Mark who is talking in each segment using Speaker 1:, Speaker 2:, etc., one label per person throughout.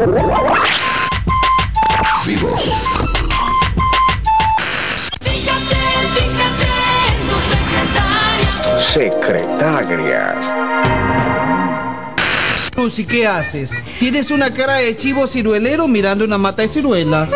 Speaker 1: Vivos.
Speaker 2: Fíjate en tu secretarias.
Speaker 3: Lucy, ¿qué haces? Tienes una cara de chivo ciruelero mirando una mata de ciruela.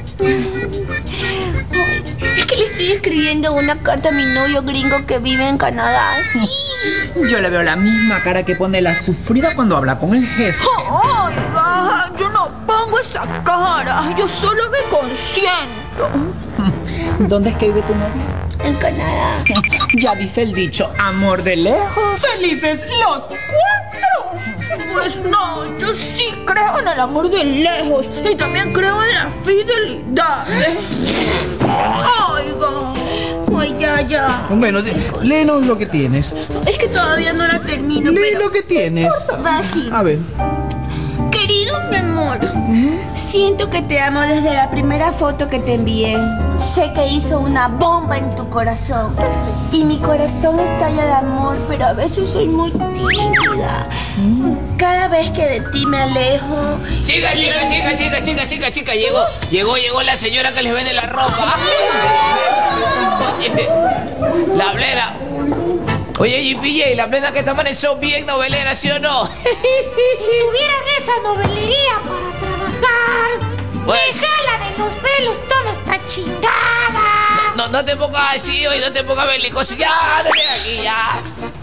Speaker 4: Es que le estoy escribiendo una carta a mi novio gringo que vive en Canadá. Sí.
Speaker 5: Yo le veo la misma cara que pone la sufrida cuando habla con el jefe.
Speaker 4: Oiga, yo no pongo esa cara. Yo solo me consiento.
Speaker 5: ¿Dónde es que vive tu novio?
Speaker 4: En Canadá.
Speaker 5: Ya dice el dicho, amor de lejos.
Speaker 4: ¡Felices los cuatro! Pues no, yo sí creo en el amor de lejos y también creo en la fidelidad. Oiga. Ay, ya.
Speaker 3: Bueno, léenos lo que tienes.
Speaker 4: Es que todavía no la termino.
Speaker 3: Lee
Speaker 4: pero
Speaker 3: lo que tienes.
Speaker 4: va así.
Speaker 3: A ver.
Speaker 4: Querido mi amor, siento que te amo desde la primera foto que te envié. Sé que hizo una bomba en tu corazón. Y mi corazón estalla de amor, pero a veces soy muy tímida. Cada vez que de ti me alejo...
Speaker 6: Chica, llegó la señora que les vende la ropa. Oye, la plena. Oye, GPJ, la plena que esta amaneció bien novelera, ¿sí o no?
Speaker 7: Si tuvieran esa novelería para trabajar,
Speaker 6: Pues-
Speaker 7: esa la de los velos, toda está chingada.
Speaker 6: No te pongas así hoy, no te pongas belicoso. Ya, ándale de aquí, ya.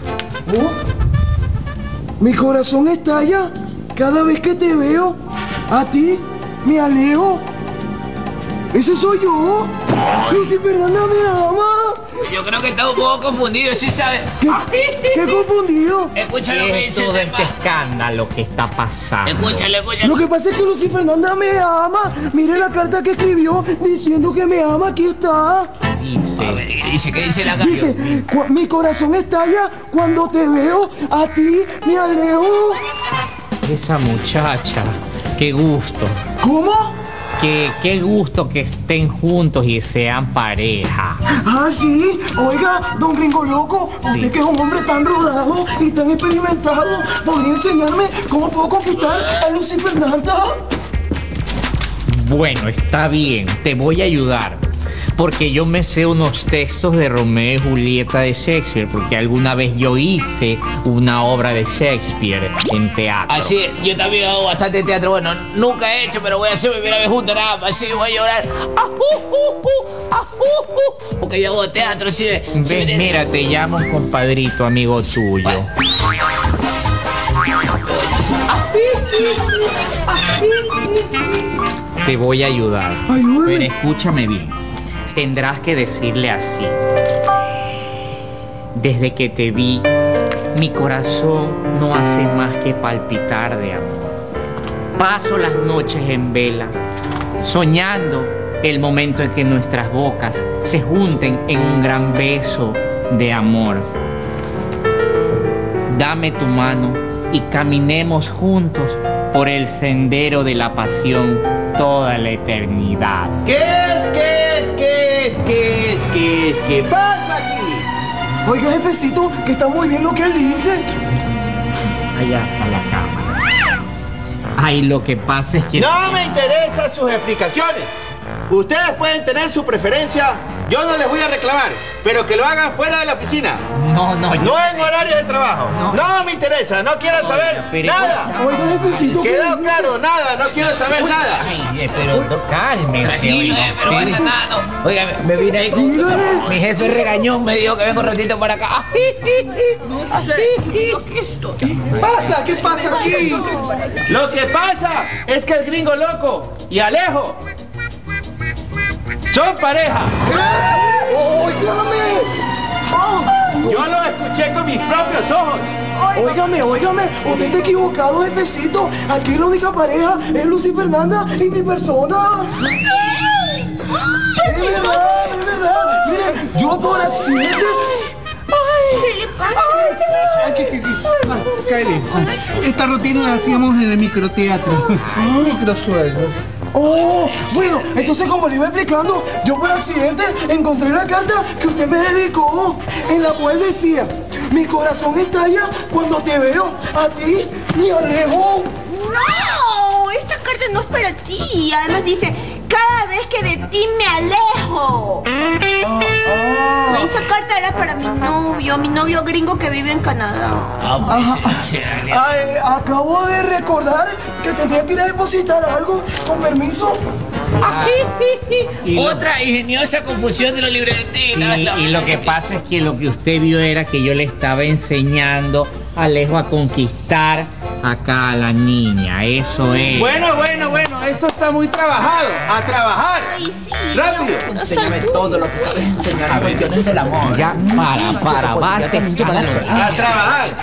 Speaker 8: Mi corazón estalla cada vez que te veo. A ti me alejo. Ese soy yo. Lucy Fernanda me ama.
Speaker 6: Yo creo que está un poco confundido, ¿sí sabes?
Speaker 8: ¿Qué confundido?
Speaker 6: Escucha lo que dice
Speaker 9: todo
Speaker 6: el
Speaker 9: este
Speaker 6: tema.
Speaker 9: escándalo que está pasando.
Speaker 6: Escúchale.
Speaker 8: Lo que pasa es que Lucy Fernanda me ama. Mire la carta que escribió diciendo que me ama. Aquí está.
Speaker 6: A
Speaker 9: Dice,
Speaker 6: ver, ¿qué dice la carta?
Speaker 8: Dice, mi corazón estalla cuando te veo. A ti me alejo.
Speaker 9: esa muchacha, qué gusto.
Speaker 8: ¿Cómo?
Speaker 9: Qué gusto que estén juntos y sean pareja.
Speaker 8: Ah, sí. Oiga, don Gringo Loco, usted que es un hombre tan rodado y tan experimentado, ¿podría enseñarme cómo puedo conquistar a Lucy Fernanda?
Speaker 9: Bueno, está bien, te voy a ayudar. Porque yo me sé unos textos de Romeo y Julieta de Shakespeare, porque alguna vez yo hice una obra de Shakespeare en teatro.
Speaker 6: Así, yo también hago bastante teatro. Bueno, nunca he hecho, pero voy a hacer mi primera vez junto, nada más. Así voy a llorar. Porque yo hago teatro, así de.
Speaker 9: Ves, mira, te llama un compadrito, amigo tuyo. Te voy a ayudar.
Speaker 8: Ayúdame.
Speaker 9: Pero escúchame bien. Tendrás que decirle así. Desde que te vi, mi corazón no hace más que palpitar de amor. Paso las noches en vela, soñando el momento en que nuestras bocas se junten en un gran beso de amor. Dame tu mano y caminemos juntos por el sendero de la pasión toda la eternidad.
Speaker 10: ¿Qué pasa aquí?
Speaker 8: Oiga, jefecito, que está muy bien lo que él dice.
Speaker 9: Allá está la cámara. Ay, lo que pasa es que...
Speaker 10: No me interesan sus explicaciones. Ustedes pueden tener su preferencia, yo no les voy a reclamar, pero que lo hagan fuera de la oficina.
Speaker 9: No,
Speaker 10: No en horario de trabajo. No me interesa, no quiero saber
Speaker 9: pero-
Speaker 10: nada.
Speaker 8: Oiga, jefecito.
Speaker 10: Quedó claro, nada, no quiero saber nada.
Speaker 9: Pero cálmese.
Speaker 6: Tranquilo,
Speaker 9: oiga.
Speaker 6: pero no pasa nada, no. Oiga, me vine ahí con... Mi jefe regañón me dijo que vengo un ratito para acá.
Speaker 4: No sé, aquí estoy.
Speaker 10: ¿Qué pasa aquí? Lo que pasa es que el Gringo Loco y Alejo son pareja.
Speaker 8: Óigame.
Speaker 10: Yo lo escuché con mis propios ojos.
Speaker 8: Óigame, usted está equivocado, jefecito. Aquí la única pareja es Lucy Fernanda y mi persona. Es verdad. Mire, yo por accidente...
Speaker 4: ¿Qué le pasa?
Speaker 3: Kylie, esta rutina la hacíamos en el microteatro. Microsueldo.
Speaker 8: Oh, bueno, entonces como le iba explicando, yo por accidente encontré la carta que usted me dedicó, en la cual decía: mi corazón estalla cuando te veo, a ti me alejo.
Speaker 4: ¡No! Esta carta carta no es para ti. Además dice, cada vez que de ti me alejo. Esa carta era para mi novio gringo que vive en Canadá.
Speaker 8: Acabo de recordar que tenía que ir a depositar algo. Con permiso.
Speaker 6: Otra ingeniosa confusión de los libretistas.
Speaker 9: Y lo que pasa es que lo que usted vio era que yo le estaba enseñando a Alejo a conquistar acá a la niña. Eso es.
Speaker 10: Bueno, esto está muy trabajado. ¡A trabajar!
Speaker 4: Ay, sí.
Speaker 10: ¡Rápido!
Speaker 5: Enséñame todo lo que sabes enseñar en cuestiones del amor.
Speaker 9: Ya, para, basta.
Speaker 10: ¡A trabajar!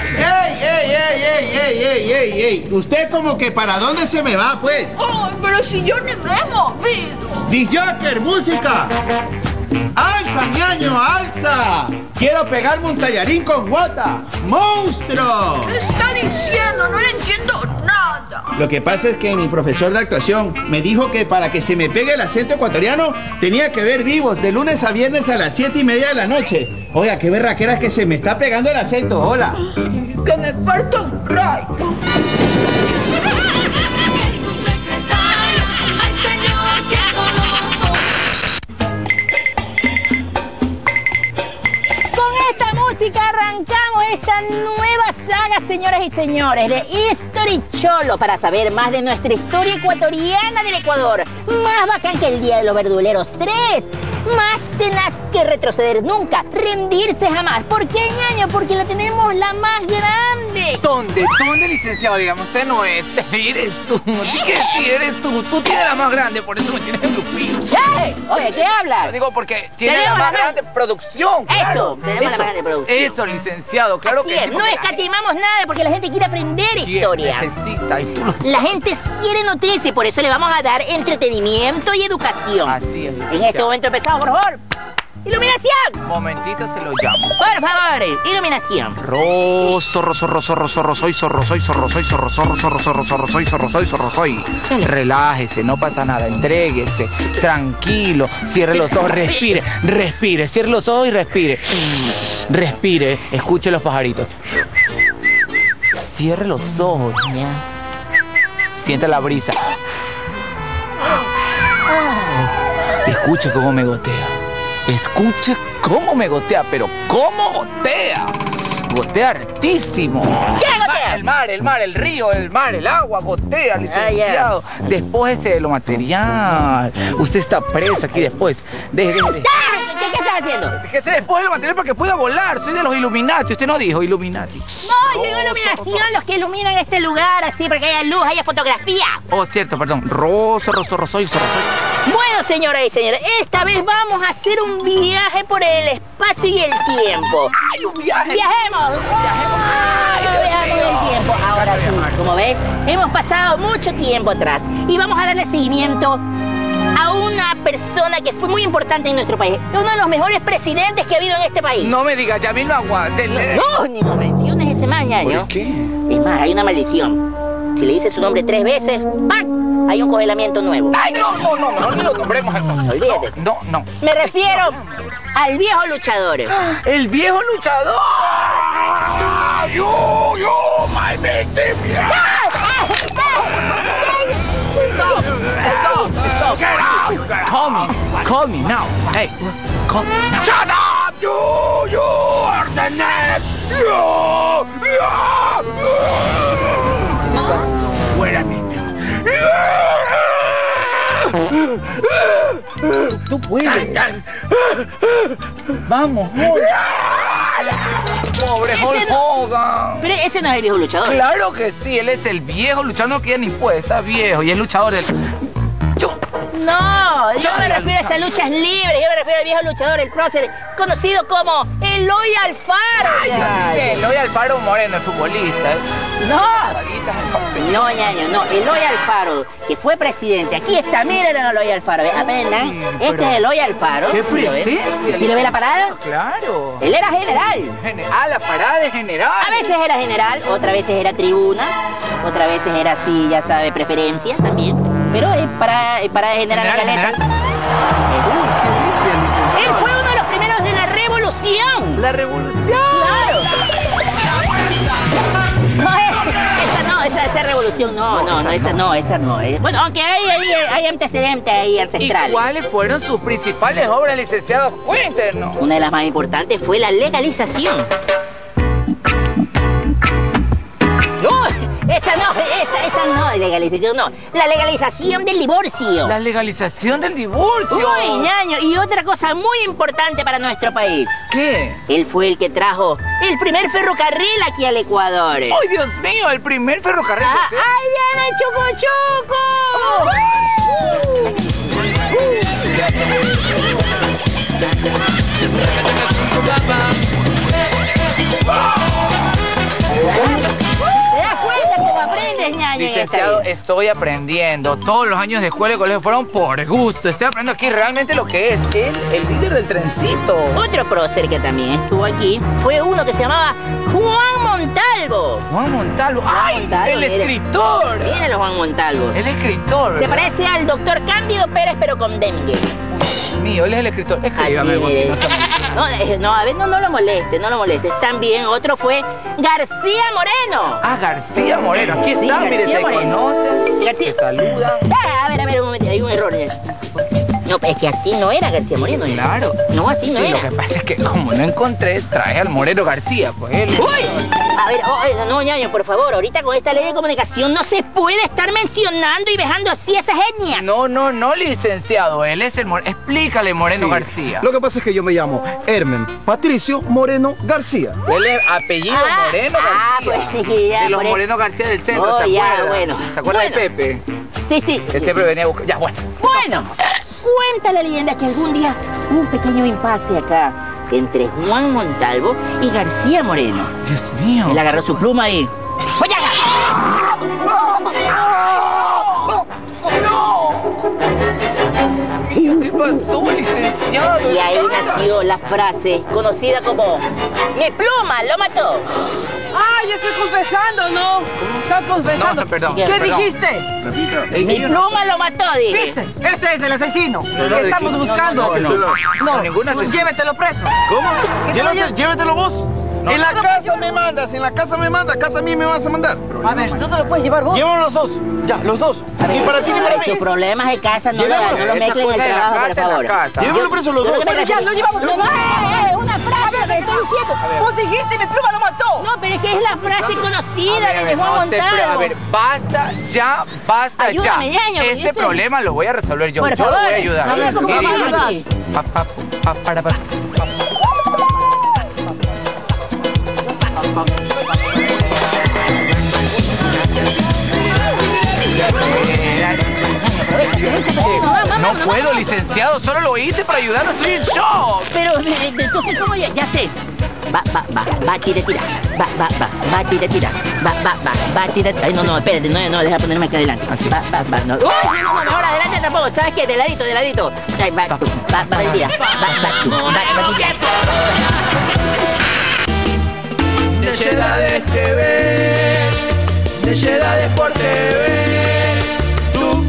Speaker 10: ¡Ey! Usted como que ¿para dónde se me va, pues?
Speaker 4: Ay, pero si yo ni me he movido.
Speaker 10: ¡Disjoker, música! ¡Alza, ñaño, alza! ¡Quiero pegarme un tallarín con guata! ¡Monstruo!
Speaker 4: ¿Qué está diciendo? No le entiendo nada.
Speaker 10: Lo que pasa es que mi profesor de actuación me dijo que para que se me pegue el acento ecuatoriano tenía que ver Vivos de lunes a viernes a las 7:30 de la noche. Oiga, qué berraquera que se me está pegando el acento. Hola.
Speaker 4: Que me parto un rayo.
Speaker 11: Arrancamos esta nueva saga, señoras y señores, de History Cholo, para saber más de nuestra historia ecuatoriana del Ecuador. Más bacán que el Día de los Verduleros 3. Más tenaz que retroceder nunca, rendirse jamás. ¿Por qué, ñaño? Porque la tenemos la más grande.
Speaker 6: ¿Dónde, licenciado? Digamos, usted no es. Eres tú. Sí, eres tú. Tú tienes la más grande, por eso me tienes entupido.
Speaker 11: ¿Qué? Oye, ¿qué hablas?
Speaker 6: Lo digo porque tiene la más grande producción.
Speaker 11: Eso, tenemos la más grande producción.
Speaker 6: Eso, licenciado, claro que sí.
Speaker 11: No escatimamos nada porque la gente quiere aprender historia.
Speaker 6: Necesita, y tú lo
Speaker 11: La gente quiere nutrirse y por eso le vamos a dar entretenimiento y educación.
Speaker 6: Así es, licenciado.
Speaker 11: En este momento empezamos, por favor. ¡Iluminación!
Speaker 6: Momentito se lo llamo.
Speaker 11: Por favor, iluminación.
Speaker 6: Soy. Relájese, no pasa nada, entréguese, tranquilo, cierre los ojos, respire, cierre los ojos y respire, escuche los pajaritos. Cierre los ojos, sienta la brisa. Escuche cómo me gotea. Escuche cómo me gotea, pero ¿cómo gotea? Gotea hartísimo.
Speaker 11: ¿Qué gotea?
Speaker 6: El mar, el río, el agua, gotea, licenciado. Despójese de lo material. Usted está preso aquí después. Deje.
Speaker 11: ¿Qué estás haciendo?
Speaker 6: Que se despoje de lo material para que pueda volar. Soy de los Illuminati. Usted no dijo Illuminati.
Speaker 11: No, yo digo iluminación, los que iluminan este lugar así para que haya luz, haya fotografía.
Speaker 6: Oh, cierto, perdón. Soy.
Speaker 11: Bueno, señoras y señores, esta vez vamos a hacer un viaje por el espacio y el tiempo.
Speaker 6: ¡Ay, un viaje!
Speaker 11: ¡Viajemos! Viajemos en el tiempo. Ahora tú, como ves, hemos pasado mucho tiempo atrás y vamos a darle seguimiento a una persona que fue muy importante en nuestro país. Uno de los mejores presidentes que ha habido en este país.
Speaker 6: No me digas, ya lo aguante.
Speaker 11: No, ni lo menciones ese mañaño.
Speaker 6: ¿Por qué?
Speaker 11: Es más, hay una maldición. Si le dices su nombre 3 veces, ¡pam!, hay un congelamiento nuevo.
Speaker 6: ¡Ay, no lo nombremos!
Speaker 11: Olvídate.
Speaker 6: No.
Speaker 11: Me refiero al viejo luchador.
Speaker 6: ¡El viejo luchador! ¡Yo, my victim! Stop! Get out! Call me now. Hey, call me now. Shut up! You are the next! Wait a minute. Tú puedes. Vamos, pobre Hulk Hogan.
Speaker 11: Pero ese no es el viejo luchador.
Speaker 6: Claro que sí, él es el viejo luchador que ya ni puede, está viejo y es luchador del...
Speaker 11: No, yo me refiero a esas luchas libres, yo me refiero al viejo luchador, el prócer, conocido como Eloy Alfaro.
Speaker 6: Ay, Eloy Alfaro Moreno, el futbolista.
Speaker 11: No, ñaño, no, Eloy Alfaro, que fue presidente. Aquí está, miren a Eloy Alfaro, apenas. Este es Eloy Alfaro.
Speaker 6: ¡Qué presencia!
Speaker 11: ¿Sí le ve la parada?
Speaker 6: Claro.
Speaker 11: Él era general.
Speaker 6: La parada de general.
Speaker 11: A veces era general, otras veces era tribuna, otras veces era así, ya sabe, preferencia también. Pero es para general la caleta.
Speaker 6: Uy, qué bestia, licenciado.
Speaker 11: Él fue uno de los primeros de la revolución.
Speaker 6: ¡La revolución!
Speaker 11: ¡Claro! No, esa revolución esa no. Bueno, aunque hay antecedentes ahí ancestrales.
Speaker 6: ¿Y cuáles fueron sus principales obras, licenciado? Cuéntenos.
Speaker 11: Una de las más importantes fue la legalización. No, esa no, legalización no. La legalización del divorcio.
Speaker 6: La legalización del divorcio.
Speaker 11: Uy, ñaño, y otra cosa muy importante para nuestro país.
Speaker 6: ¿Qué?
Speaker 11: Él fue el que trajo el primer ferrocarril aquí al Ecuador.
Speaker 6: ¡Ay, Dios mío! El primer ferrocarril.
Speaker 11: ¡Ahí viene Choco Choco! ¿Te das cuenta cómo aprendes, ñaño?
Speaker 6: Licenciado, estoy aprendiendo. Todos los años de escuela y colegio fueron por gusto. Estoy aprendiendo aquí realmente lo que es el líder del trencito.
Speaker 11: Otro prócer que también estuvo aquí fue uno que se llamaba Juan Montalvo.
Speaker 6: Juan Montalvo. ¡Ay! El escritor.
Speaker 11: Míralo, Juan Montalvo.
Speaker 6: El escritor, ¿verdad?
Speaker 11: Se parece al doctor Cándido Pérez, pero con dengue.
Speaker 6: Uy, mío, él es el escritor. Escríbame,
Speaker 11: no lo molestes. También otro fue García Moreno.
Speaker 6: Ah, García Moreno. Aquí está,
Speaker 11: Sí,
Speaker 6: mire, se conocen,
Speaker 11: García.
Speaker 6: se saludan.
Speaker 11: A ver, un momento, hay un error. No, es que así no era García Moreno.
Speaker 6: Claro.
Speaker 11: No, así no
Speaker 6: Sí,
Speaker 11: era.
Speaker 6: lo que pasa es que como no encontré, traje al Moreno García, pues él.
Speaker 11: ¡Uy! A ver, no, ñaño, por favor, ahorita con esta ley de comunicación no se puede estar mencionando y dejando así esas etnias.
Speaker 6: No, licenciado, él es el Moreno. Explícale, Moreno
Speaker 8: Sí.
Speaker 6: García.
Speaker 8: Lo que pasa es que yo me llamo Hermen Patricio Moreno García.
Speaker 6: Él es apellido Moreno García.
Speaker 11: Pues ya,
Speaker 6: de los
Speaker 11: por eso.
Speaker 6: Moreno García del centro,
Speaker 11: Oh,
Speaker 6: ¿se
Speaker 11: ya,
Speaker 6: acuerda?
Speaker 11: bueno.
Speaker 6: ¿Se acuerda
Speaker 11: Bueno.
Speaker 6: de Pepe?
Speaker 11: Sí.
Speaker 6: Que siempre venía a buscar. Ya, bueno.
Speaker 11: Bueno, cuenta la leyenda que algún día hubo un pequeño impasse acá entre Juan Montalvo y García Moreno.
Speaker 6: Dios mío.
Speaker 11: Él agarró su pluma y... ¡Oye,
Speaker 6: ¿Qué pasó, licenciado?
Speaker 11: Y ahí nació la frase conocida como mi pluma lo mató.
Speaker 12: ¡Ay, estoy confesando, no! ¿Estás confesando?
Speaker 6: No, perdón.
Speaker 12: ¿Qué
Speaker 6: perdón.
Speaker 12: dijiste?
Speaker 11: Mi pluma lo mató, dije.
Speaker 12: ¿Viste? Este es el asesino.
Speaker 6: No,
Speaker 12: que estamos buscando.
Speaker 6: No, ningún asesino.
Speaker 12: Llévetelo preso.
Speaker 10: ¿Cómo?
Speaker 12: ¿Qué se lo lleva?
Speaker 10: Llévetelo vos.
Speaker 6: No,
Speaker 10: en la
Speaker 12: no,
Speaker 10: casa me mandas, acá también me vas a mandar.
Speaker 12: A ver, ¿no te lo puedes llevar vos?
Speaker 10: Llévalo los dos, ya, los dos. Ni para ti ni para mí.
Speaker 11: Tus problemas de casa no lo
Speaker 6: Esa
Speaker 11: mezclen en
Speaker 6: cosa
Speaker 11: el
Speaker 6: de la
Speaker 11: trabajo, por
Speaker 6: casa en la
Speaker 11: favor.
Speaker 6: casa.
Speaker 10: Llévalo preso los dos.
Speaker 12: Pero ya, lo llevamos.
Speaker 11: No, una frase que estoy diciendo.
Speaker 12: Vos dijiste, mi pluma lo mató.
Speaker 11: No, pero es que es la frase conocida de Juan
Speaker 6: no, pero, a
Speaker 11: Montalvo.
Speaker 6: ver, basta ya.
Speaker 11: Ayúdame, ñaño,
Speaker 6: Este
Speaker 11: ¿viste?
Speaker 6: problema lo voy a resolver yo.
Speaker 11: Por
Speaker 6: Yo lo
Speaker 11: favor.
Speaker 6: voy a ayudar.
Speaker 11: No, ¿cómo
Speaker 6: Y
Speaker 11: vamos a
Speaker 6: dice,
Speaker 11: ayudar?
Speaker 6: para. No puedo, licenciado, solo lo hice para ayudarlo, estoy en shock.
Speaker 11: Pero, entonces, ¿cómo ya sé? Va, tira. Va, tira. Ay, no, espérate, no, deja ponerme acá adelante.
Speaker 6: Así.
Speaker 11: Va, no. Uy, no, mejor adelante tampoco, ¿sabes qué? De ladito. Ay, va, tira. Va, tira.
Speaker 3: Necedades TV, Necedades por TV. Tú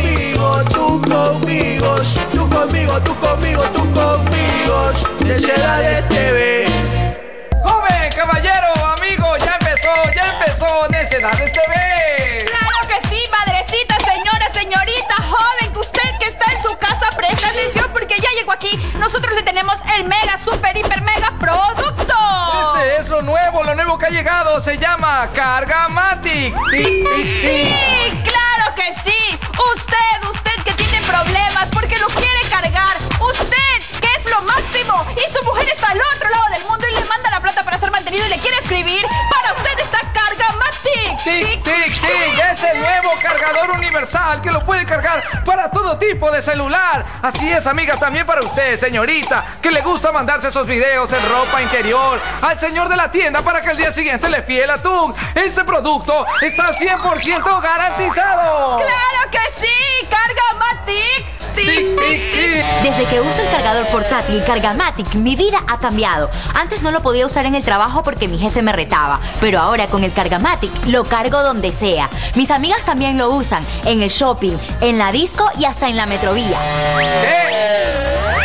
Speaker 3: conmigo, Necedades TV.
Speaker 6: Joven, caballero, amigo, ya empezó Necedades TV.
Speaker 7: Claro que sí, madrecita, señora, señorita, joven, que usted que está en su casa, presta atención porque ya llegó aquí. Nosotros le tenemos el mega, super, hiper, mega producto.
Speaker 6: Este es lo nuevo que ha llegado, se llama Cargamatic.
Speaker 7: Sí, claro que sí. Usted que tiene problemas porque lo quiere cargar. Usted que es lo máximo y su mujer está al otro lado del mundo y le manda la plata para ser mantenido y le quiere escribir. Para usted está Cargamatic.
Speaker 6: Tic. Es el nuevo cargador universal que lo puede cargar para todo tipo de celular. Así es, amiga, también para usted, señorita, que le gusta mandarse esos videos en ropa interior al señor de la tienda para que el día siguiente le fíe el atún. Este producto está 100% garantizado.
Speaker 7: ¡Claro que sí! ¡Cargamatic!
Speaker 13: Desde que uso el cargador portátil Cargamatic, mi vida ha cambiado. Antes no lo podía usar en el trabajo porque mi jefe me retaba, pero ahora con el Cargamatic lo cargo donde sea. Mis amigas también lo usan, en el shopping, en la disco y hasta en la metrovía.
Speaker 6: ¿Qué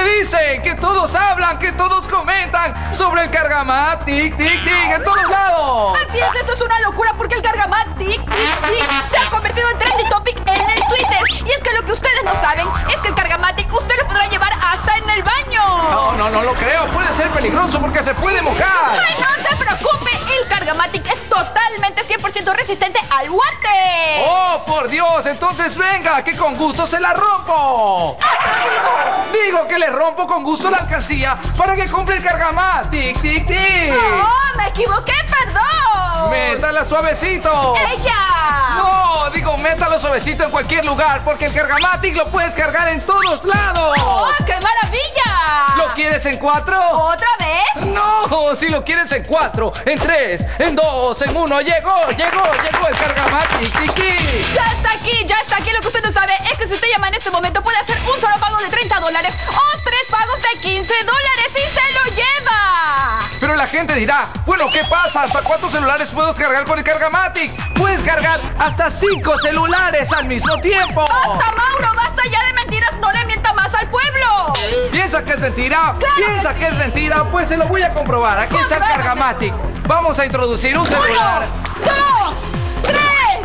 Speaker 6: dicen? Que todos hablan, que todos comentan sobre el Cargamatic, tic, tic, en todos lados.
Speaker 7: Así es, esto es una locura porque el Cargamatic se ha convertido en trending topic en el Twitter. Y es que lo que ustedes no saben es que el Cargamatic usted lo podrá llevar hasta en el baño.
Speaker 6: No lo creo. Puede ser peligroso porque se puede mojar.
Speaker 7: ¡Ay, no se preocupe! El Cargamatic es totalmente 100% resistente al guante.
Speaker 6: ¡Oh, por Dios! Entonces venga, que con gusto se la rompo. Digo que le rompo con gusto la alcancía para que compre el Cargamatic, tic, tic.
Speaker 7: ¡Oh, me equivoqué! ¡Perdón!
Speaker 6: ¡Métala suavecito!
Speaker 7: ¡Ella!
Speaker 6: No, digo métalo suavecito en cualquier lugar porque el Cargamatic lo puedes cargar en todos lados.
Speaker 7: ¡Oh, qué maravilla!
Speaker 6: ¿Lo quieres en 4?
Speaker 7: ¿Otra vez?
Speaker 6: No, si lo quieres en 4, en 3, en 2, en 1. Llegó el Cargamatic, tic, tic.
Speaker 7: Ya está aquí. Lo que usted no sabe es que si usted llama en este momento puede hacer un solo pago de $30 o 3 pagos de $15 y se lo lleva.
Speaker 6: Pero la gente dirá, bueno, ¿qué pasa? ¿Hasta cuántos celulares puedo cargar con el Cargamatic? Puedes cargar hasta 5 celulares al mismo tiempo.
Speaker 7: ¡Basta, Mauro! ¡Basta ya de mentiras! ¡No le mienta más al pueblo!
Speaker 6: ¿Piensa que es mentira?
Speaker 7: Claro
Speaker 6: ¿Piensa que es mentira? Pues se lo voy a comprobar. Aquí está el Cargamatic. Vamos a introducir un celular.
Speaker 7: 1, 2, 3,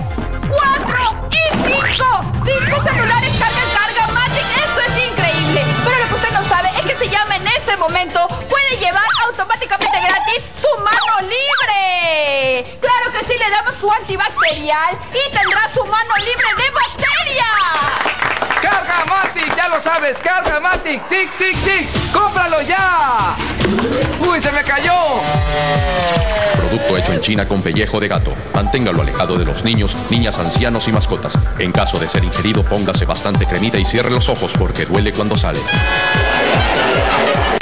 Speaker 7: 4 y 5. 5 celulares carga el Cargamatic. Esto es increíble. Pero lo que usted no sabe es que si llama en este momento puede llevar automáticamente gratis su mano libre. Claro que sí, le damos su antibacterial y tendrá su mano libre de bacterias.
Speaker 6: Cargamatic, ya lo sabes, Cargamatic, tic, tic, tic. ¡Cómpralo ya! ¡Uy, se me cayó!
Speaker 1: Producto hecho en China con pellejo de gato. Manténgalo alejado de los niños, niñas, ancianos y mascotas. En caso de ser ingerido, póngase bastante cremita y cierre los ojos porque duele cuando sale.